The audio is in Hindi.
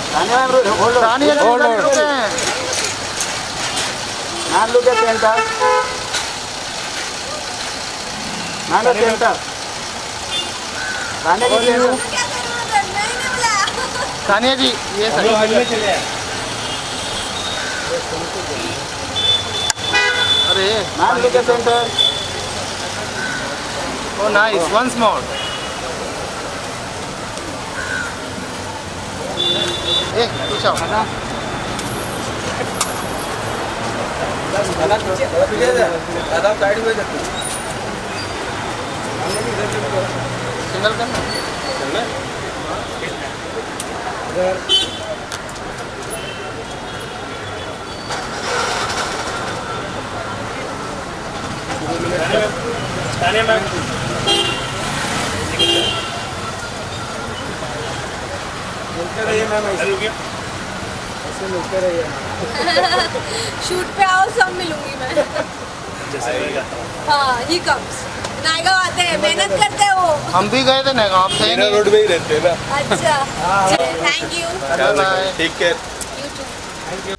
ನಾನು ಲುಕ್ ಅಂತ ನಾನು ಅಂತ तानिया जी ये सही अरे नाम लुक सेंटर ओ नाइस वंस मोर ए कुछ आओ सिंगल करना शूट पे आओ सब मिलूंगी मैं। हाँ ही कम्स नायगा आते हैं मेहनत करते हैं वो। हम भी गए थे नायगा आप थे नहीं रोड पे ही रहते हैं ना। अच्छा thank you take care. You to.